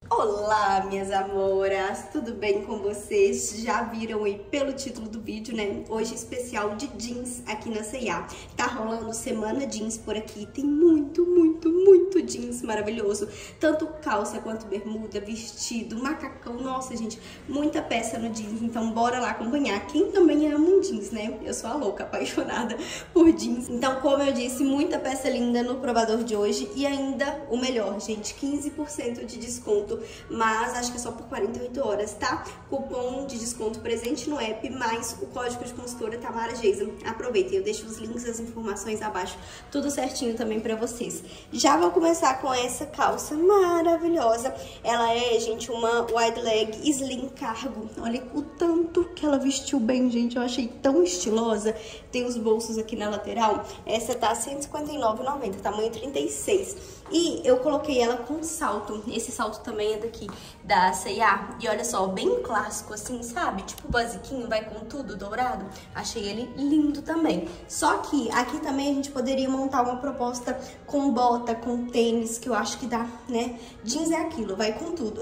Olá, minhas amoras, tudo bem com vocês? Já viram aí pelo título do vídeo, né? Hoje especial de jeans aqui na C&A. Tá rolando semana jeans por aqui, tem muito jeans maravilhoso. Tanto calça quanto bermuda, vestido, macacão, nossa gente, muita peça no jeans. Então bora lá acompanhar. Quem também ama um jeans, né? Eu sou a louca, apaixonada por jeans. Então, como eu disse, muita peça linda no provador de hoje. E ainda o melhor, gente, 15% de desconto. Mas acho que é só por 48 horas, tá? Cupom de desconto presente no app, mais o código de consultora Tamara Geisa. Aproveitem, eu deixo os links, as informações abaixo, tudo certinho também pra vocês. Já vou começar com essa calça maravilhosa. Ela é, gente, uma wide leg slim cargo. Olha o tanto que ela vestiu bem, gente. Eu achei tão estilosa. Tem os bolsos aqui na lateral. Essa tá R$ 159,90, tamanho 36. E eu coloquei ela com salto. Esse salto também é daqui, da C&A. E olha só, bem clássico assim, sabe? Tipo basiquinho, vai com tudo dourado. Achei ele lindo também. Só que aqui também a gente poderia montar uma proposta com bota, com tênis, que eu acho que dá, né? Jeans é aquilo, vai com tudo.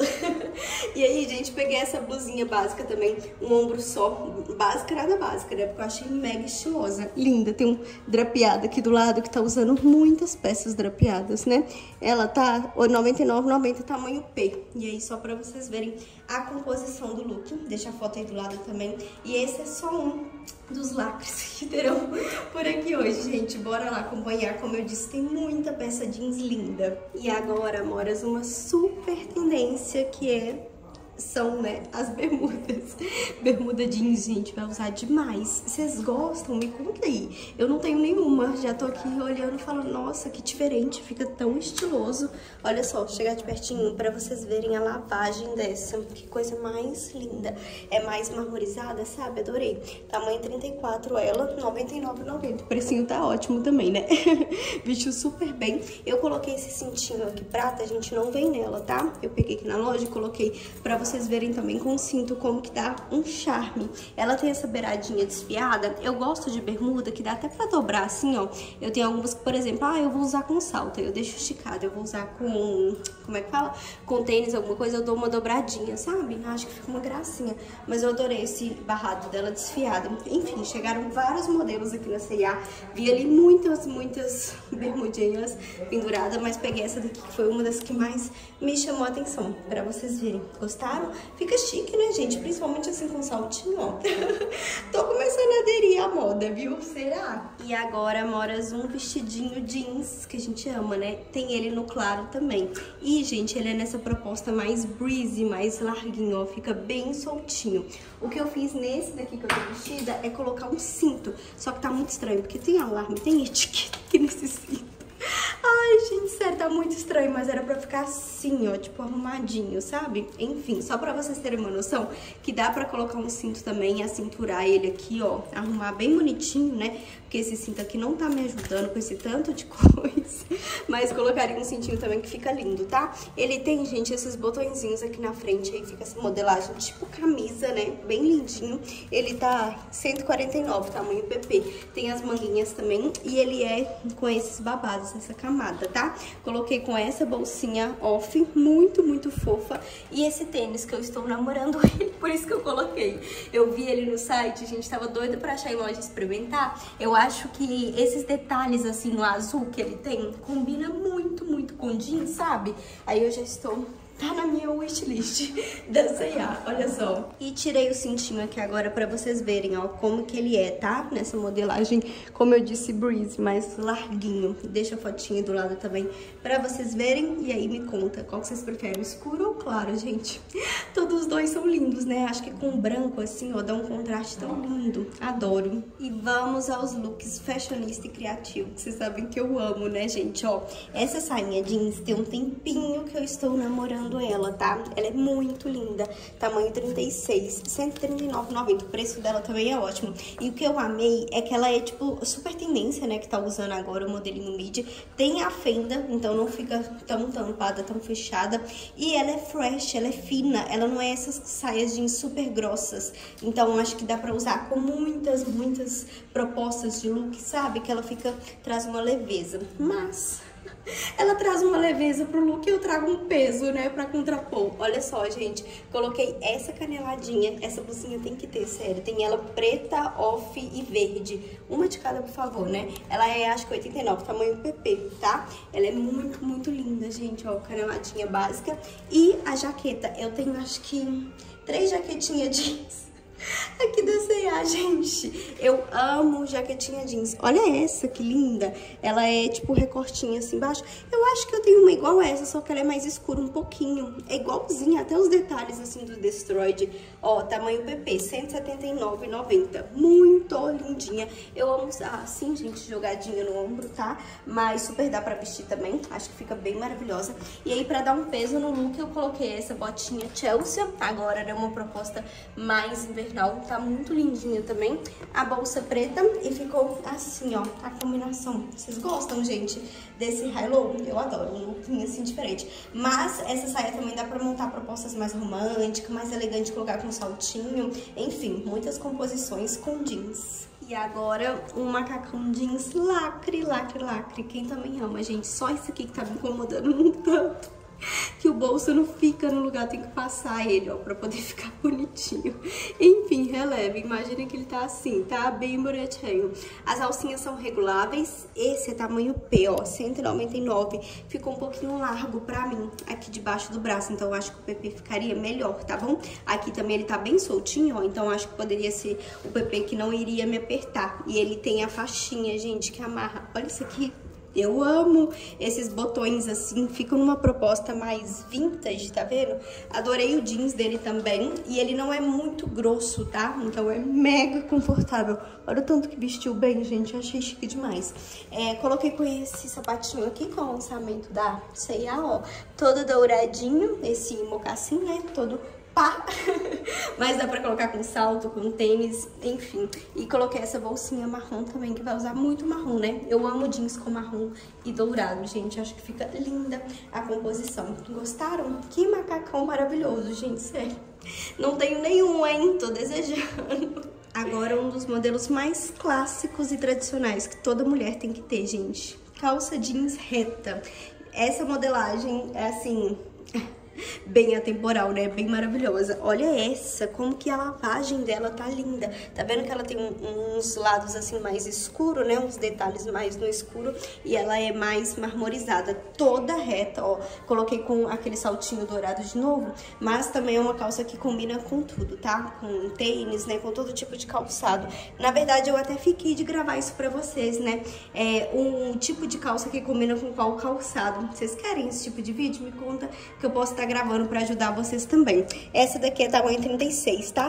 E aí, gente, peguei essa blusinha básica também, um ombro só. Básica, nada básica, né? Porque eu achei mega estilosa. Linda, tem um drapeado aqui do lado que tá usando muitas peças drapeadas, né? Ela tá R$ 99,90, tamanho P. E aí, só pra vocês verem a composição do look. Deixa a foto aí do lado também. E esse é só um dos lacres que terão por aqui hoje, gente. Bora lá acompanhar. Como eu disse, tem muita peça jeans linda. E agora, amoras, uma super tendência que são, né, as bermudas. Bermuda jeans, gente, vai usar demais. Vocês gostam? Me conta aí. Eu não tenho nenhuma. Já tô aqui olhando e falando, nossa, que diferente. Fica tão estiloso. Olha só, vou chegar de pertinho pra vocês verem a lavagem dessa. Que coisa mais linda. É mais marmorizada, sabe? Adorei. Tamanho 34 ela, R$ 99,90. O precinho tá ótimo também, né? Vestiu super bem. Eu coloquei esse cintinho aqui prata, a gente não vem nela, tá? Eu peguei aqui na loja e coloquei pra vocês verem também com o cinto como que dá um charme. Ela tem essa beiradinha desfiada. Eu gosto de bermuda que dá até pra dobrar assim, ó. Eu tenho algumas que, por exemplo, eu vou usar com salto, eu deixo esticada. Eu vou usar com, como é que fala? Com tênis, alguma coisa, eu dou uma dobradinha, sabe? Acho que fica uma gracinha. Mas eu adorei esse barrado dela desfiada. Enfim, chegaram vários modelos aqui na C&A. Vi ali muitas bermudinhas penduradas, mas peguei essa daqui que foi uma das que mais me chamou a atenção, pra vocês verem. Gostaram? Fica chique, né, gente? Principalmente assim com saltinho, ó. Tô começando a aderir à moda, viu? Será? E agora, amoras, um vestidinho jeans, que a gente ama, né? Tem ele no claro também. E, gente, ele é nessa proposta mais breezy, mais larguinho, ó. Fica bem soltinho. O que eu fiz nesse daqui que eu tô vestida é colocar um cinto. Só que tá muito estranho, porque tem alarme, tem etiqueta aqui nesse cinto. Ai, gente, sério, tá muito estranho, mas era pra ficar assim, ó, tipo, arrumadinho, sabe? Enfim, só pra vocês terem uma noção que dá pra colocar um cinto também e acinturar ele aqui, ó, arrumar bem bonitinho, né? Porque esse cinto aqui não tá me ajudando com esse tanto de coisa, mas colocaria um cintinho também que fica lindo, tá? Ele tem, gente, esses botõezinhos aqui na frente, aí fica essa modelagem tipo camisa, né? Bem lindinho. Ele tá R$ 149, tamanho PP. Tem as manguinhas também e ele é com esses babados, essa camada, tá? Coloquei com essa bolsinha off, muito fofa. E esse tênis que eu estou namorando ele, por isso que eu coloquei. Eu vi ele no site, a gente tava doida pra achar em loja e experimentar. Eu acho que esses detalhes assim no azul que ele tem, combina muito com jeans, sabe? Aí eu já estou... Tá na minha wishlist da C&A, olha só. E tirei o cintinho aqui agora pra vocês verem, ó, como que ele é, tá? Nessa modelagem, como eu disse, breeze, mais larguinho. Deixa a fotinha do lado também pra vocês verem. E aí me conta, qual que vocês preferem, escuro ou claro, gente? Todos os dois são lindos, né? Acho que com branco, assim, ó, dá um contraste tão lindo. Adoro. E vamos aos looks fashionista e criativo, que vocês sabem que eu amo, né, gente? Ó, essa sainha jeans tem um tempinho que eu estou namorando ela, tá? Ela é muito linda, tamanho 36, R$ 139,90. O preço dela também é ótimo. E o que eu amei é que ela é, tipo, super tendência, né? Que tá usando agora o modelinho midi. Tem a fenda, então não fica tão tampada, tão fechada. E ela é fresh, ela é fina. Ela não é essas saias jeans super grossas. Então, acho que dá pra usar com muitas propostas de look, sabe? Que ela fica, traz uma leveza. Mas... Ela traz uma leveza pro look e eu trago um peso, né, pra contrapor. Olha só, gente, coloquei essa caneladinha, essa blusinha tem que ter, sério. Tem ela preta, off e verde. Uma de cada, por favor, né? Ela é, acho que 89, tamanho PP, tá? Ela é muito, muito linda, gente, ó, caneladinha básica. E a jaqueta, eu tenho, acho que 3 jaquetinhas jeans aqui da C&A, gente. Eu amo jaquetinha jeans. Olha essa, que linda. Ela é tipo recortinha assim embaixo. Eu acho que eu tenho uma igual essa, só que ela é mais escura um pouquinho. É igualzinha, até os detalhes assim do Destroyed. Ó, tamanho PP, R$ 179,90. Muito lindinha. Eu amo usar assim, gente, jogadinha no ombro, tá? Mas super dá pra vestir também. Acho que fica bem maravilhosa. E aí, pra dar um peso no look, eu coloquei essa botinha Chelsea. Agora é uma proposta mais invernal. Tá muito lindinha também. A bolsa preta e ficou assim, ó, a combinação. Vocês gostam, gente, desse high-low? Eu adoro, um lookinho assim diferente. Mas essa saia também dá pra montar propostas mais românticas, mais elegante, colocar com saltinho. Enfim, muitas composições com jeans. E agora um macacão jeans lacre, lacre, lacre. Quem também ama, gente? Só isso aqui que tá me incomodando um tanto. Que o bolso não fica no lugar, tem que passar ele, ó, pra poder ficar bonitinho. Enfim, releve, imagina que ele tá assim, tá bem bonitinho. As alcinhas são reguláveis, esse é tamanho P, ó, 199. Ficou um pouquinho largo pra mim, aqui debaixo do braço, então eu acho que o PP ficaria melhor, tá bom? Aqui também ele tá bem soltinho, ó, então eu acho que poderia ser o PP que não iria me apertar. E ele tem a faixinha, gente, que amarra. Olha isso aqui. Eu amo esses botões assim, ficam numa proposta mais vintage, tá vendo? Adorei o jeans dele também, e ele não é muito grosso, tá? Então é mega confortável. Olha o tanto que vestiu bem, gente, eu achei chique demais. Coloquei com esse sapatinho aqui, com o lançamento da C&A, ó, todo douradinho, esse mocassim, né, todo pá, mas dá pra colocar com salto, com tênis, enfim. E coloquei essa bolsinha marrom também, que vai usar muito marrom, né? Eu amo jeans com marrom e dourado, gente. Acho que fica linda a composição. Gostaram? Que macacão maravilhoso, gente, sério. Não tenho nenhum, hein? Tô desejando. Agora um dos modelos mais clássicos e tradicionais que toda mulher tem que ter, gente. Calça jeans reta. Essa modelagem é assim... bem atemporal, né? Bem maravilhosa. Olha essa, como que a lavagem dela tá linda. Tá vendo que ela tem uns lados assim mais escuro, né? Uns detalhes mais no escuro. E ela é mais marmorizada, toda reta, ó. Coloquei com aquele saltinho dourado de novo. Mas também é uma calça que combina com tudo, tá? Com tênis, né? Com todo tipo de calçado. Na verdade, eu até fiquei de gravar isso pra vocês, né? Um tipo de calça que combina com qual calçado. Vocês querem esse tipo de vídeo? Me conta que eu posso estar gravando pra ajudar vocês também. Essa daqui é tamanho 36, tá?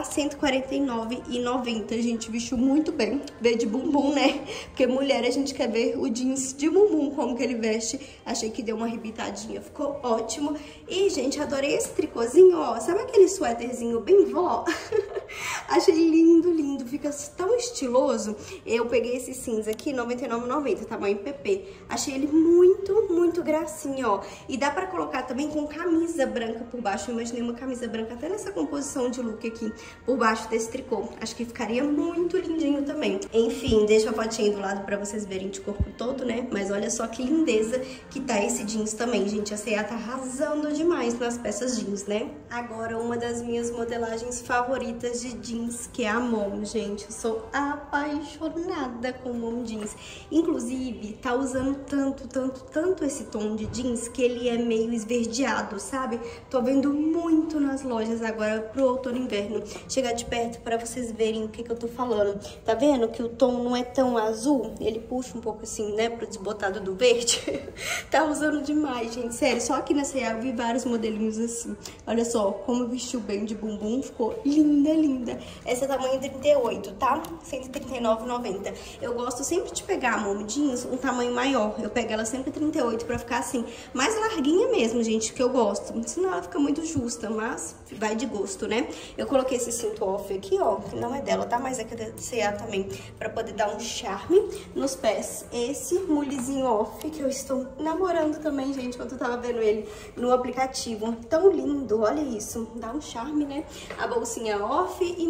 R$149,90, gente, vestiu muito bem. Veio de bumbum, né? Porque mulher, a gente quer ver o jeans de bumbum, como que ele veste. Achei que deu uma arrebitadinha, ficou ótimo. E, gente, adorei esse tricôzinho, ó. Sabe aquele suéterzinho bem vó? Achei lindo, lindo. Fica tão estiloso. Eu peguei esse cinza aqui, R$99,90, tamanho PP. Achei ele muito, muito gracinha, ó. E dá pra colocar também com camisa branca por baixo. Eu imaginei uma camisa branca até nessa composição de look aqui, por baixo desse tricô. Acho que ficaria muito lindinho também. Enfim, deixa a fotinha do lado pra vocês verem de corpo todo, né? Mas olha só que lindeza que tá esse jeans também, gente. A C&A tá arrasando demais nas peças jeans, né? Agora, uma das minhas modelagens favoritas de jeans, que é a Mom, gente. Eu sou apaixonada com Mom jeans. Inclusive, tá usando tanto esse tom de jeans que ele é meio esverdeado, sabe? Tô vendo muito nas lojas agora pro outono e inverno. Chegar de perto pra vocês verem o que eu tô falando. Tá vendo que o tom não é tão azul? Ele puxa um pouco assim, né, pro desbotado do verde. Tá usando demais, gente, sério. Só aqui na C&A eu vi vários modelinhos assim. Olha só como vestiu bem de bumbum, ficou linda, linda. Essa é tamanho 38, tá? R$139,90. Eu gosto sempre de pegar a Mom jeans um tamanho maior. Eu pego ela sempre 38 pra ficar assim, mais larguinha mesmo, gente, que eu gosto. Senão ela fica muito justa, mas vai de gosto, né? Eu coloquei esse cinto off aqui, ó, que não é dela, tá? Mas é que é da C&A também, pra poder dar um charme nos pés. Esse mulizinho off, que eu estou namorando também, gente, enquanto eu tava vendo ele no aplicativo. Tão lindo, olha isso. Dá um charme, né? A bolsinha off e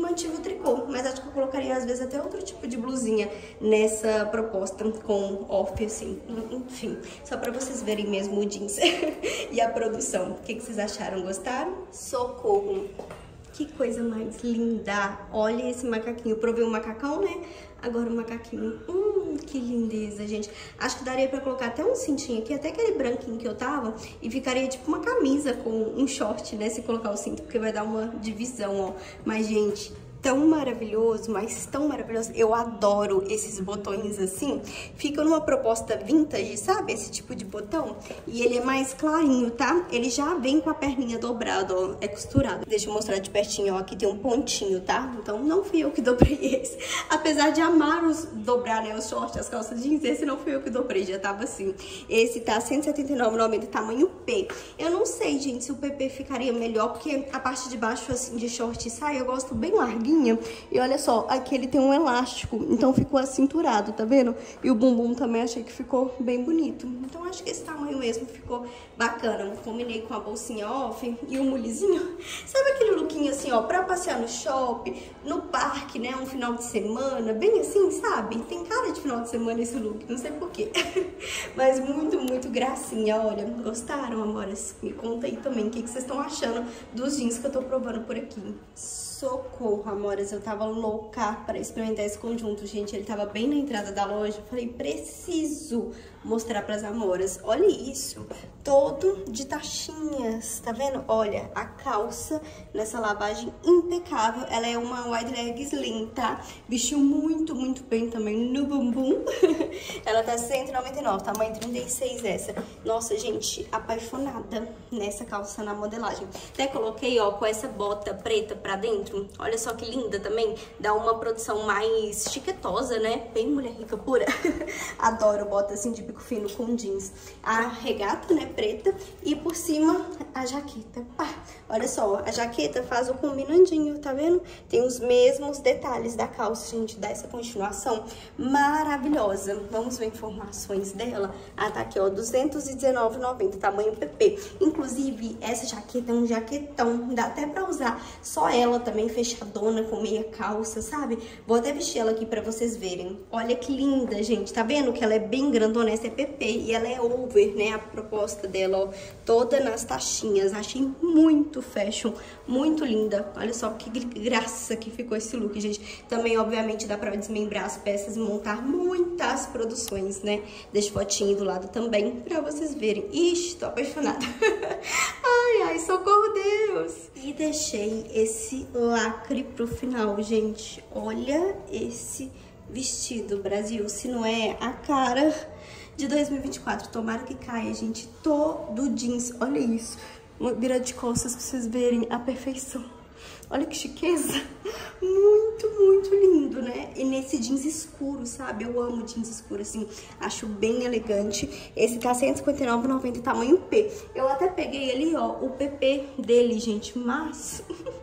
mantive o tricô, mas acho que eu colocaria às vezes até outro tipo de blusinha nessa proposta com off, assim, enfim, só pra vocês verem mesmo o jeans e a produção. O que vocês acharam? Gostaram? Socorro! Que coisa mais linda! Olha esse macaquinho. Eu provei um macacão, né? Agora o macaquinho. Que lindeza, gente. Acho que daria pra colocar até um cintinho aqui, até aquele branquinho que eu tava, e ficaria tipo uma camisa com um short, né? Se colocar o cinto, porque vai dar uma divisão, ó. Mas, gente, tão maravilhoso, mas tão maravilhoso. Eu adoro esses botões assim. Fica numa proposta vintage, sabe? Esse tipo de botão. E ele é mais clarinho, tá? Ele já vem com a perninha dobrada, ó. É costurado. Deixa eu mostrar de pertinho, ó. Aqui tem um pontinho, tá? Então não fui eu que dobrei esse. Apesar de amar dobrar, né? Os shorts, as calças jeans, esse não fui eu que dobrei. Já tava assim. Esse tá R$179,90, tamanho P. Eu não sei, gente, se o PP ficaria melhor, porque a parte de baixo, assim, de short e saia, eu gosto bem larguinho. E olha só, aqui ele tem um elástico, então ficou acinturado, tá vendo? E o bumbum também achei que ficou bem bonito. Então acho que esse tamanho mesmo ficou bacana. Combinei com a bolsinha off e o mulizinho. Sabe aquele lookinho assim, ó, pra passear no shopping, no parque, né? Um final de semana, bem assim, sabe? Tem cara de final de semana esse look, não sei porquê. Mas muito, muito gracinha, olha. Gostaram, amores? Me conta aí também o que vocês estão achando dos jeans que eu tô provando por aqui. Socorro, amores, eu tava louca pra experimentar esse conjunto, gente. Ele tava bem na entrada da loja. Falei, preciso mostrar pras amoras. Olha isso, todo de tachinhas, tá vendo? Olha, a calça nessa lavagem impecável. Ela é uma wide leg slim, tá? Vestiu muito, muito bem também no bumbum. Ela tá R$199, tamanho 36 essa. Nossa, gente, apaixonada nessa calça na modelagem. Até coloquei, ó, com essa bota preta pra dentro. Olha só que linda também. Dá uma produção mais chiquetosa, né? Bem mulher rica pura. Adoro bota assim de bico fino com jeans. A regata, né, preta. E por cima, a jaqueta. Pá, olha só, a jaqueta faz o combinandinho, tá vendo? Tem os mesmos detalhes da calça, gente. Dá essa continuação maravilhosa. Vamos ver informações dela. Ah, tá aqui, ó, R$219,90, tamanho PP. Inclusive, essa jaqueta é um jaquetão. Dá até pra usar só ela também, fechadona, com meia calça, sabe? Vou até vestir ela aqui pra vocês verem. Olha que linda, gente. Tá vendo que ela é bem grandona? Essa é PP e ela é over, né? A proposta dela, ó, toda nas tachinhas. Achei muito fashion, muito linda. Olha só que graça que ficou esse look, gente. Também, obviamente, dá pra desmembrar as peças e montar muitas produções, né? Deixa fotinho do lado também pra vocês verem. Ixi, tô apaixonada. Ai, ai, socorro, Deus! E deixei esse lacre pro final, gente. Olha esse vestido, Brasil. Se não é a cara de 2024. Tomara que caia, gente. Todo jeans. Olha isso. Uma vira de costas pra vocês verem a perfeição. Olha que chiqueza. Muito, muito lindo, né? E nesse jeans escuro, sabe? Eu amo jeans escuro, assim. Acho bem elegante. Esse tá R$159,90, tamanho P. Eu até peguei ali, ó, o PP dele, gente. Mas...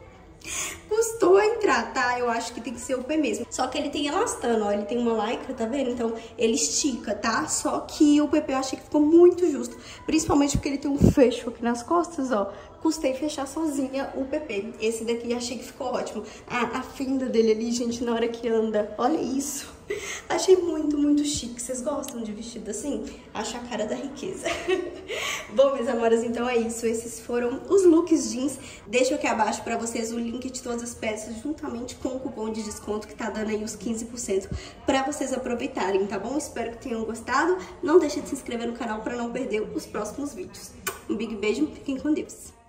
custou entrar, tá? Eu acho que tem que ser o P mesmo. Só que ele tem elastano, ó. Ele tem uma lycra, tá vendo? Então, ele estica, tá? Só que o PP eu achei que ficou muito justo. Principalmente porque ele tem um fecho aqui nas costas, ó. Custei fechar sozinha o PP. Esse daqui achei que ficou ótimo. A fenda dele ali, gente, na hora que anda. Olha isso. Achei muito, muito chique. Vocês gostam de vestido assim? Acho a cara da riqueza. Bom, meus amores, então é isso. Esses foram os looks jeans. Deixo aqui abaixo pra vocês o link de todas as peças, juntamente com o cupom de desconto que tá dando aí os 15% pra vocês aproveitarem, tá bom? Espero que tenham gostado. Não deixe de se inscrever no canal pra não perder os próximos vídeos. Um big beijo, fiquem com Deus.